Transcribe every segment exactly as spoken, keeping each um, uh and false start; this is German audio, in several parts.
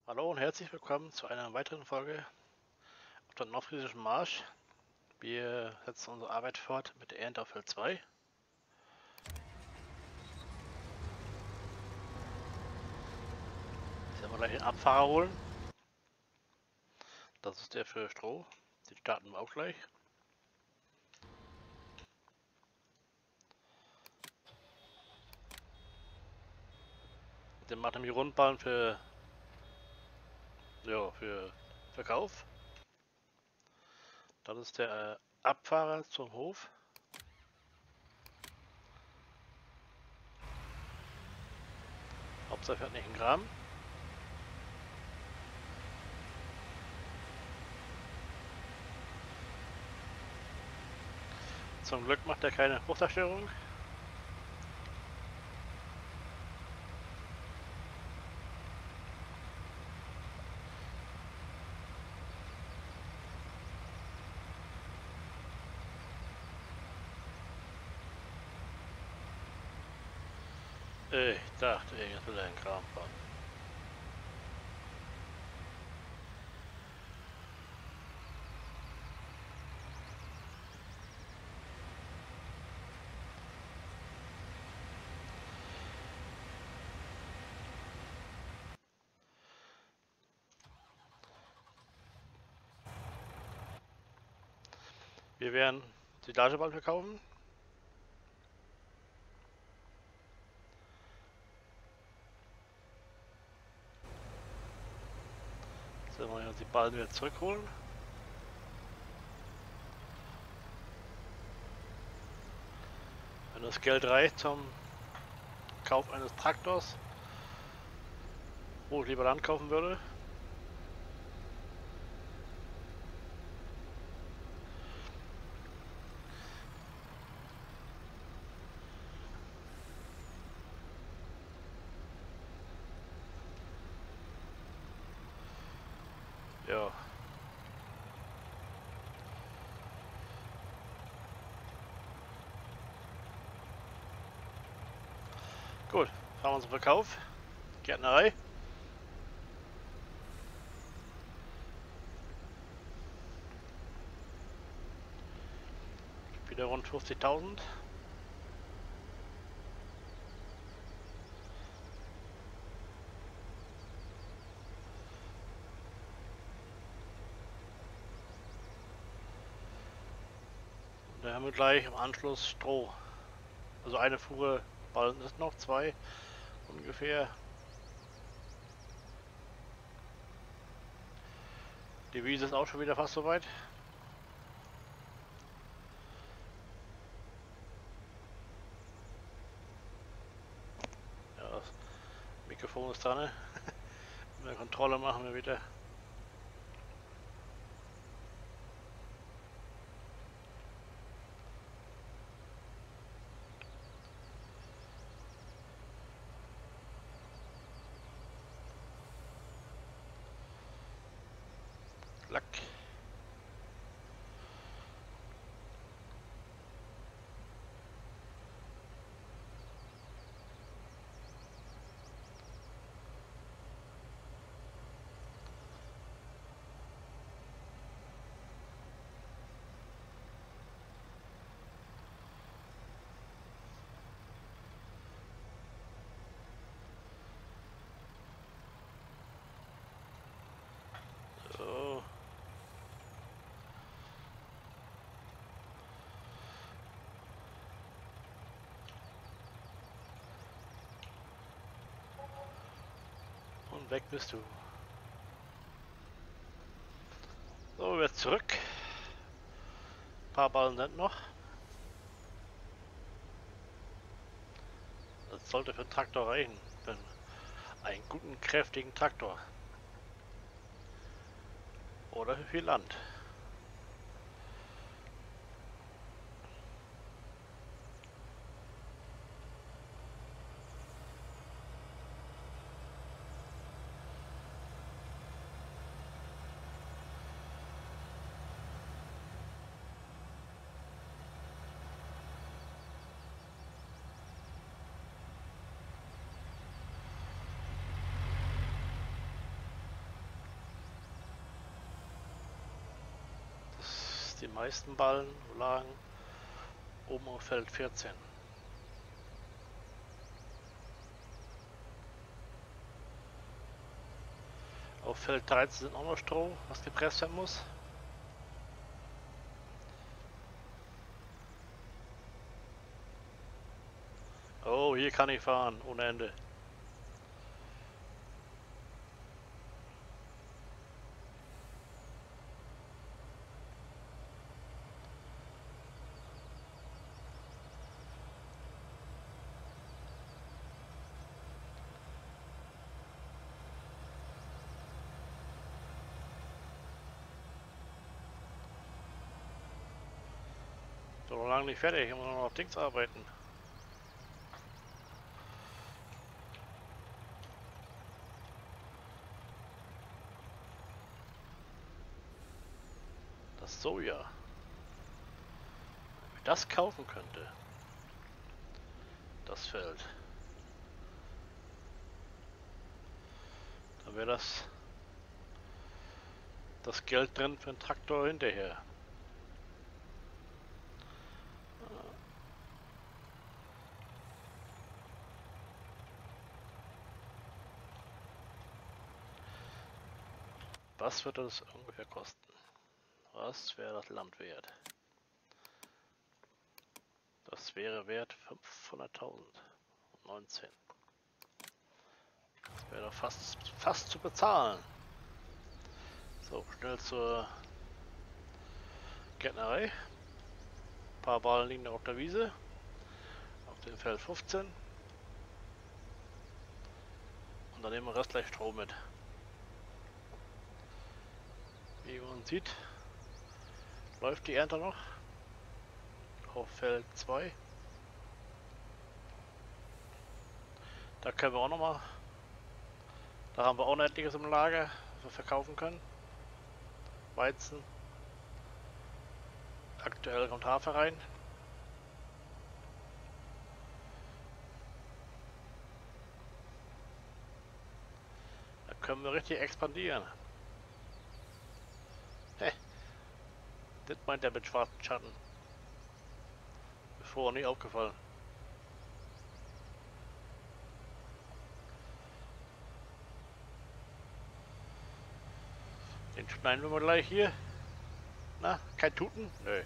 Hallo und herzlich willkommen zu einer weiteren Folge auf dem nordfriesischen Marsch. Wir setzen unsere Arbeit fort mit der Ernte auf Feld zwei. Jetzt werden wir gleich den Abfahrer holen. Das ist der für Stroh. Den starten wir auch gleich. Den machen wir Rundbahn für, ja, für Verkauf. Das ist der äh, Abfahrer zum Hof. Hauptsache fährt nicht ein Kram. Zum Glück macht er keine Bruchzerstörung. Ich dachte, jetzt will er ein Kram fahren. Wir werden Silageball verkaufen. Jetzt werden wir die Ballen wieder zurückholen. Wenn das Geld reicht zum Kauf eines Traktors, wo ich lieber Land kaufen würde. Ja. Gut, fahren wir zum Verkauf. Gärtnerei. Wieder rund fünfzigtausend. Da haben wir gleich im Anschluss Stroh. Also eine Fuhre Ballen ist noch, zwei ungefähr. Die Wiese ist auch schon wieder fast soweit. Ja, das Mikrofon ist dran. Ne? Mit der Kontrolle machen wir wieder. Lack. So. Und weg bist du. So, wieder zurück. Ein paar Ballen sind noch. Das sollte für einen Traktor reichen. Für einen guten, kräftigen Traktor. Oder für viel Land. die meisten Ballen lagen oben auf Feld vierzehn. Auf Feld dreizehn sind auch noch Stroh, was gepresst werden muss. Oh, hier kann ich fahren, ohne Ende. So noch lange nicht fertig, ich muss noch auf Dings arbeiten. Das Soja. Wenn ich das kaufen könnte. Das Feld. Dann wäre das das Geld drin für einen Traktor hinterher. Was wird das ungefähr kosten? Was wäre das Land wert? Das wäre wert fünfhunderttausend. neunzehn. Das wäre doch fast, fast zu bezahlen. So, schnell zur Gärtnerei. Ein paar Ballen liegen noch auf der Wiese. Auf dem Feld fünfzehn. Und dann nehmen wir Rest gleich Stroh mit. Wie man sieht, läuft die Ernte noch. Auf Feld zwei. Da können wir auch noch mal. Da haben wir auch noch etliches im Lager, was wir verkaufen können. Weizen. Aktuell kommt Hafer rein. Da können wir richtig expandieren. Hä? Das meint er mit schwarzen Schatten. Bevor nicht aufgefallen. Den schneiden wir mal gleich hier. Na, kein Tuten? Nö.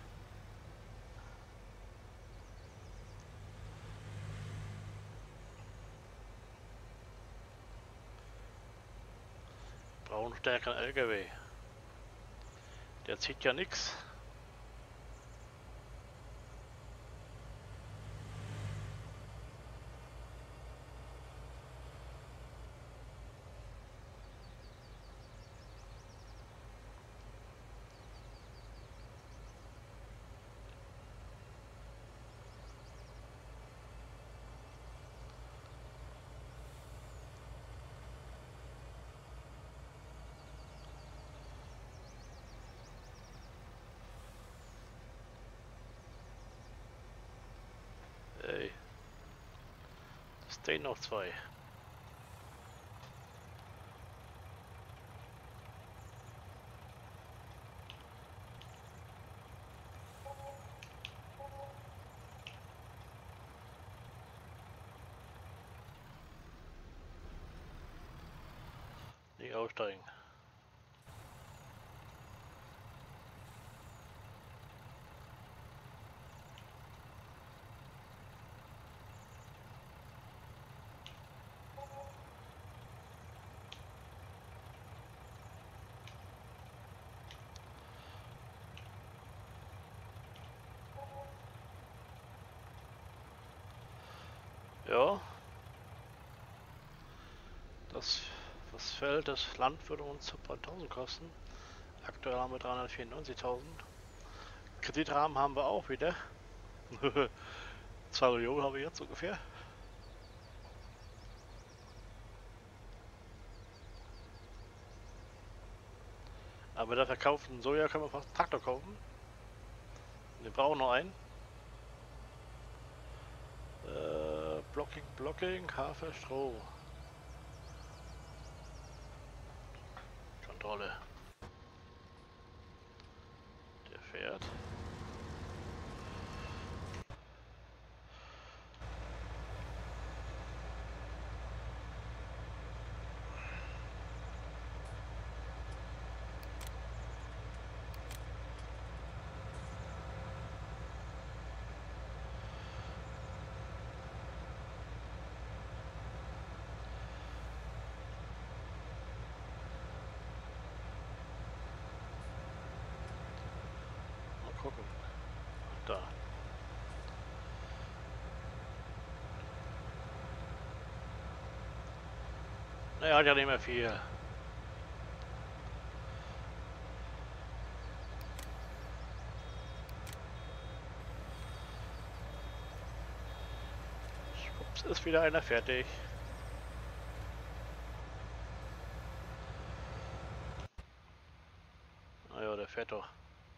Brauchen stärkeren L K W. Der zieht ja nichts. Ey. Es stehen noch zwei. Nicht aussteigen. Ja. Das, das Feld, das Land würde uns zweitausend kosten. Aktuell haben wir dreihundertvierundneunzigtausend. Kreditrahmen haben wir auch wieder. zwei Millionen haben wir jetzt ungefähr. Aber der verkauften Soja können wir fast einen Traktor kaufen. Wir brauchen noch einen. Äh, Blocking, Blocking, Hafer, Stroh. Kontrolle. Der gucken. Da. Naja, hat ja nicht mehr viel. Schwupps, ist wieder einer fertig. Naja, der fährt doch.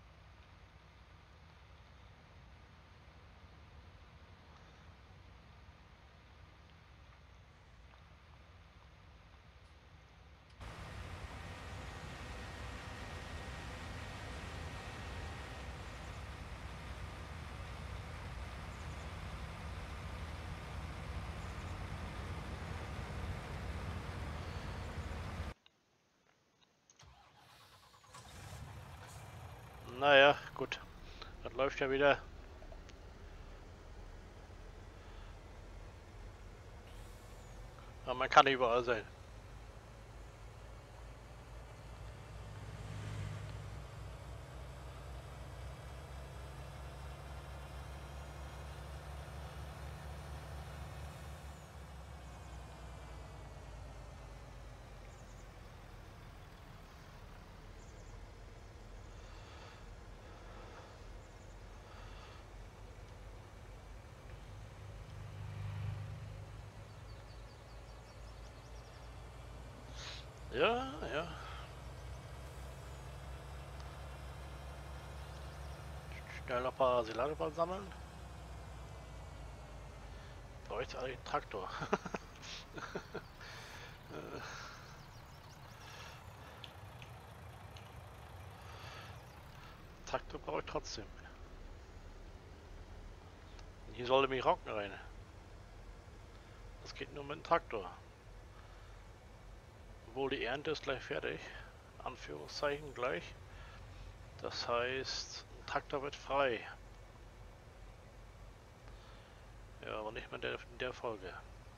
Naja, gut. Das läuft ja wieder. Aber man kann nicht überall sein. Ja, ja. Schnell noch ein paar Silageballen sammeln. Bräuchte eigentlich einen Traktor. Äh, Traktor brauche ich trotzdem. Hier soll nämlich Roggen rein. Das geht nur mit dem Traktor. Obwohl die Ernte ist gleich fertig. Anführungszeichen gleich. Das heißt, ein Traktor wird frei. Ja, aber nicht mehr in der, in der Folge.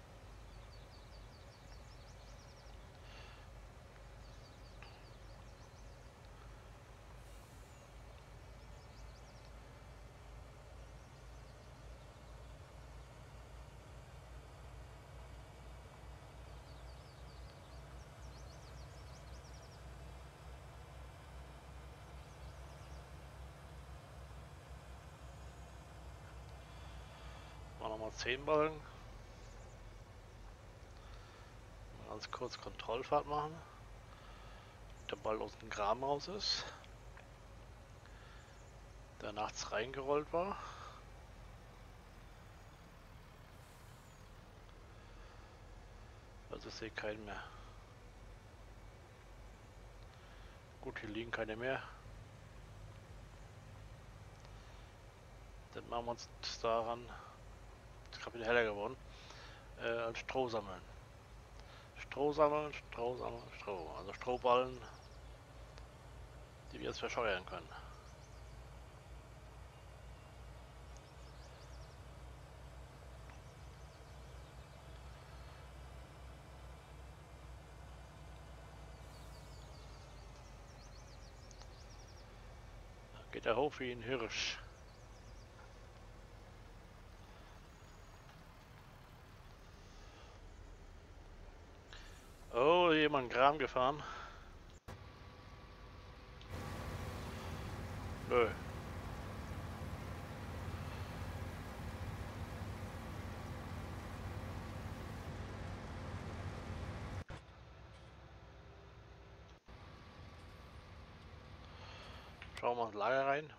Machen wir mal zehn Ballen. Ganz kurz Kontrollfahrt machen. Der Ball aus dem Graben raus ist. Der nachts reingerollt war. Also ich sehe keinen mehr. Gut, hier liegen keine mehr. Dann machen wir uns daran, ist gerade wieder heller geworden, äh, als Stroh sammeln. Stroh sammeln, Stroh sammeln, Stroh. Also Strohballen, die wir jetzt verscheuern können. Da geht er hoch wie ein Hirsch. Oh, jemand Graben gefahren. Nö. Schauen wir ins Lager rein.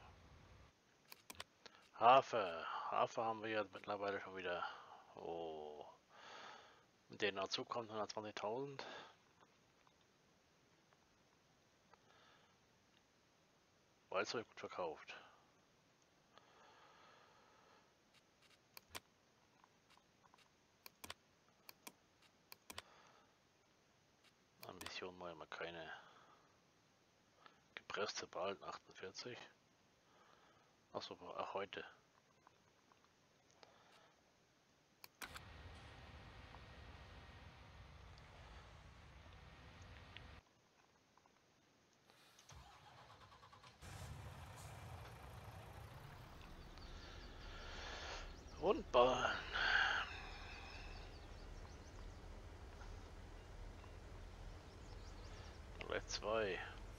Hafer. Hafer haben wir jetzt mittlerweile schon wieder. Oh. Mit denen dazu kommt hundertzwanzigtausend. Weißzeug gut verkauft. Ambition mal immer keine. Gepresste Ballen achtundvierzig. Achso, ach heute. Ballen. Gleich zwei.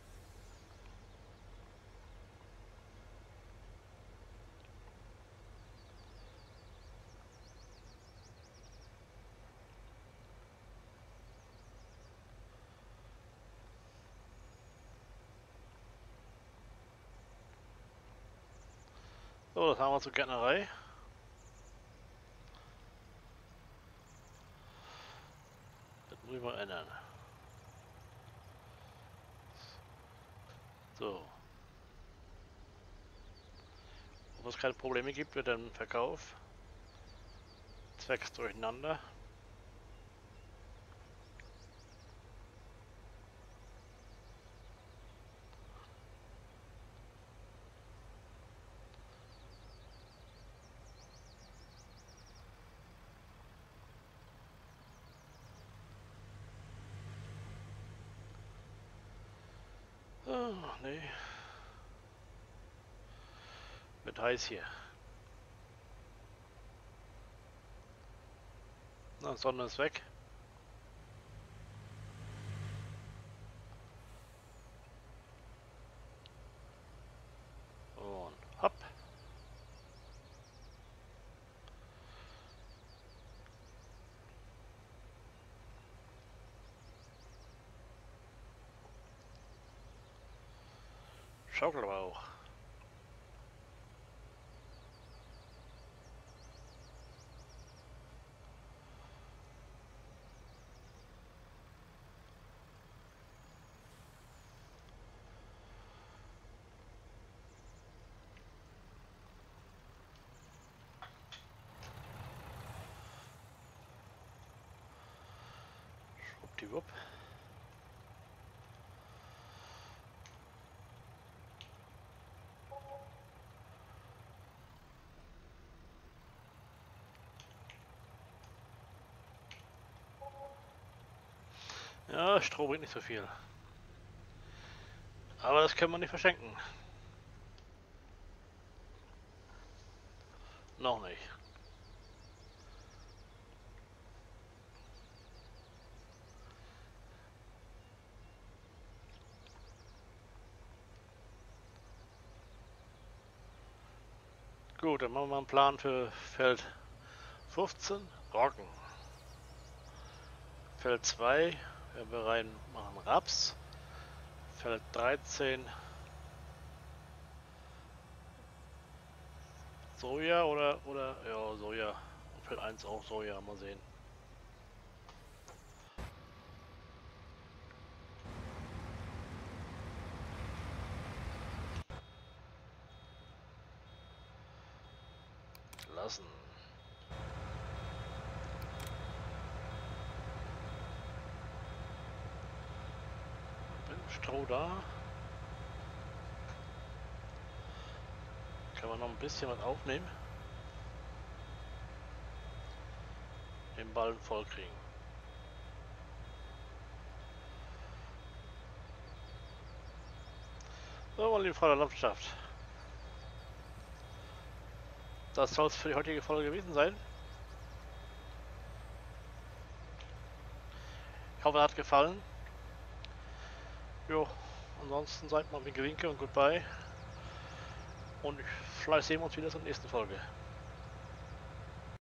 So, das haben wir zur Gärtnerei. Das muss ich mal ändern. So. Ob es keine Probleme gibt, wird dann Verkauf. Zwecks durcheinander. Oh, nee. Wird heiß hier. Na, Sonne ist weg. Und hopp. Schaukelrauch. Schwuppdiwupp. Ja, Stroh bringt nicht so viel. Aber das können wir nicht verschenken. Noch nicht. Gut, dann machen wir mal einen Plan für Feld fünfzehn. Roggen. Feld zwei. Werden wir reinmachen Raps. Feld dreizehn. Soja oder, oder, ja, Soja. Feld eins auch Soja, mal sehen. Lassen. Bin Stroh da. Kann man noch ein bisschen was aufnehmen. Den Ballen voll kriegen. So, meine liebe Frau der Landschaft. Das soll es für die heutige Folge gewesen sein. Ich hoffe, es hat gefallen. Jo, ansonsten seid mal mit Gewinke und Goodbye. Und vielleicht sehen wir uns wieder zur nächsten Folge.